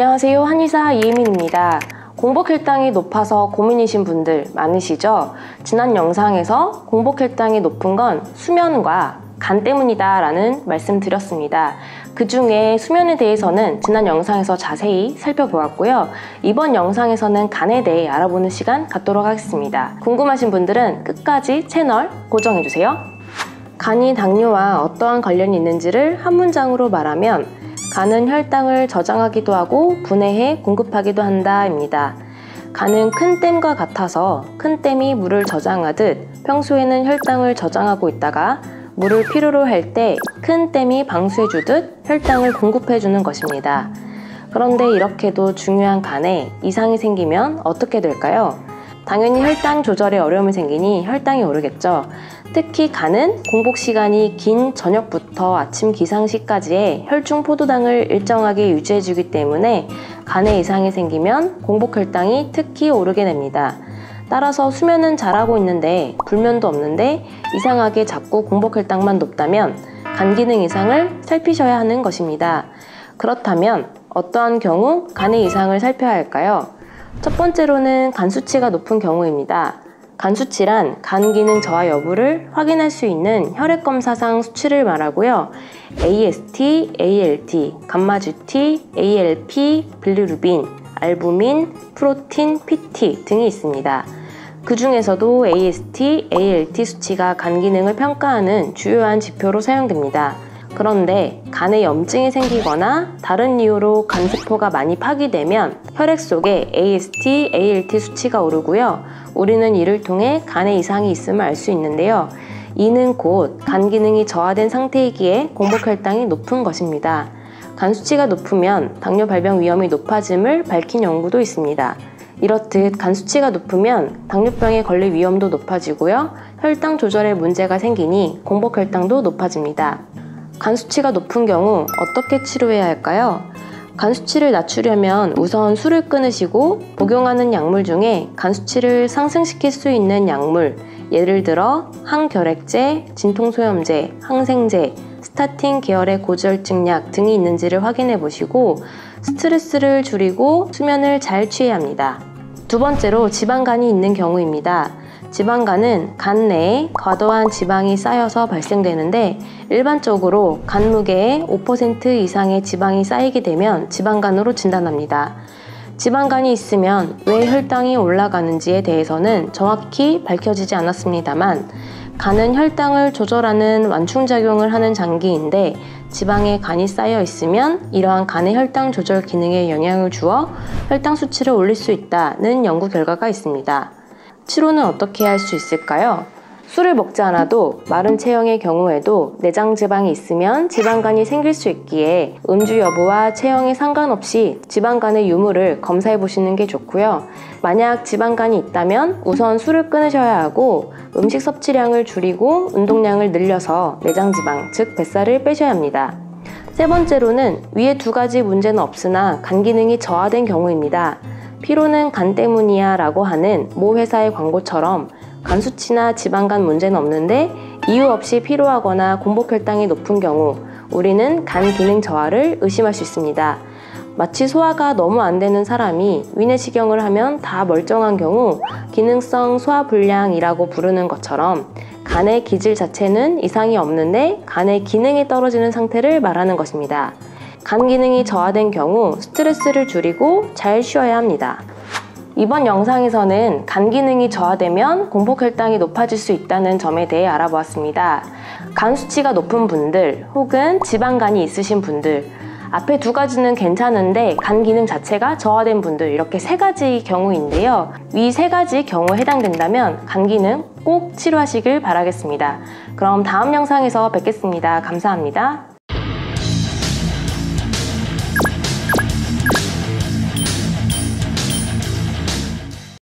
안녕하세요. 한의사 이혜민입니다. 공복혈당이 높아서 고민이신 분들 많으시죠? 지난 영상에서 공복혈당이 높은 건 수면과 간 때문이다 라는 말씀 드렸습니다. 그 중에 수면에 대해서는 지난 영상에서 자세히 살펴보았고요. 이번 영상에서는 간에 대해 알아보는 시간 갖도록 하겠습니다. 궁금하신 분들은 끝까지 채널 고정해주세요. 간이 당뇨와 어떠한 관련이 있는지를 한 문장으로 말하면 간은 혈당을 저장하기도 하고 분해해 공급하기도 한다입니다. 간은 큰 댐과 같아서 큰 댐이 물을 저장하듯 평소에는 혈당을 저장하고 있다가 물을 필요로 할 때 큰 댐이 방수해주듯 혈당을 공급해주는 것입니다. 그런데 이렇게도 중요한 간에 이상이 생기면 어떻게 될까요? 당연히 혈당 조절에 어려움이 생기니 혈당이 오르겠죠. 특히 간은 공복 시간이 긴 저녁부터 아침 기상 시까지의 혈중 포도당을 일정하게 유지해주기 때문에 간에 이상이 생기면 공복 혈당이 특히 오르게 됩니다. 따라서 수면은 잘하고 있는데 불면도 없는데 이상하게 자꾸 공복 혈당만 높다면 간 기능 이상을 살피셔야 하는 것입니다. 그렇다면 어떠한 경우 간의 이상을 살펴야 할까요? 첫 번째로는 간 수치가 높은 경우입니다. 간 수치란 간 기능 저하 여부를 확인할 수 있는 혈액검사상 수치를 말하고요. AST, ALT, 감마GT, ALP, 빌리루빈, 알부민, 프로틴, PT 등이 있습니다. 그 중에서도 AST, ALT 수치가 간 기능을 평가하는 주요한 지표로 사용됩니다. 그런데 간에 염증이 생기거나 다른 이유로 간세포가 많이 파기되면 혈액 속에 AST, ALT 수치가 오르고요. 우리는 이를 통해 간에 이상이 있음을 알 수 있는데요. 이는 곧 간 기능이 저하된 상태이기에 공복혈당이 높은 것입니다. 간 수치가 높으면 당뇨 발병 위험이 높아짐을 밝힌 연구도 있습니다. 이렇듯 간 수치가 높으면 당뇨병에 걸릴 위험도 높아지고요. 혈당 조절에 문제가 생기니 공복혈당도 높아집니다. 간 수치가 높은 경우 어떻게 치료해야 할까요? 간 수치를 낮추려면 우선 술을 끊으시고 복용하는 약물 중에 간 수치를 상승시킬 수 있는 약물, 예를 들어 항결핵제, 진통소염제, 항생제, 스타틴 계열의 고지혈증 약 등이 있는지를 확인해 보시고 스트레스를 줄이고 수면을 잘 취해야 합니다. 두 번째로 지방간이 있는 경우입니다. 지방간은 간 내에 과도한 지방이 쌓여서 발생되는데 일반적으로 간 무게의 5% 이상의 지방이 쌓이게 되면 지방간으로 진단합니다. 지방간이 있으면 왜 혈당이 올라가는지에 대해서는 정확히 밝혀지지 않았습니다만 간은 혈당을 조절하는 완충작용을 하는 장기인데 지방에 간이 쌓여 있으면 이러한 간의 혈당 조절 기능에 영향을 주어 혈당 수치를 올릴 수 있다는 연구 결과가 있습니다. 치료는 어떻게 할 수 있을까요? 술을 먹지 않아도 마른 체형의 경우에도 내장 지방이 있으면 지방간이 생길 수 있기에 음주 여부와 체형에 상관없이 지방간의 유무를 검사해 보시는 게 좋고요. 만약 지방간이 있다면 우선 술을 끊으셔야 하고 음식 섭취량을 줄이고 운동량을 늘려서 내장 지방, 즉 뱃살을 빼셔야 합니다. 세 번째로는 위에 두 가지 문제는 없으나 간 기능이 저하된 경우입니다. 피로는 간 때문이야 라고 하는 모 회사의 광고처럼 간 수치나 지방간 문제는 없는데 이유 없이 피로하거나 공복혈당이 높은 경우 우리는 간 기능 저하를 의심할 수 있습니다. 마치 소화가 너무 안 되는 사람이 위내시경을 하면 다 멀쩡한 경우 기능성 소화불량이라고 부르는 것처럼 간의 기질 자체는 이상이 없는데 간의 기능이 떨어지는 상태를 말하는 것입니다. 간 기능이 저하된 경우 스트레스를 줄이고 잘 쉬어야 합니다. 이번 영상에서는 간 기능이 저하되면 공복혈당이 높아질 수 있다는 점에 대해 알아보았습니다. 간 수치가 높은 분들 혹은 지방간이 있으신 분들, 앞에 두 가지는 괜찮은데 간 기능 자체가 저하된 분들, 이렇게 세 가지 경우인데요. 위 세 가지 경우에 해당된다면 간 기능 꼭 치료하시길 바라겠습니다. 그럼 다음 영상에서 뵙겠습니다. 감사합니다.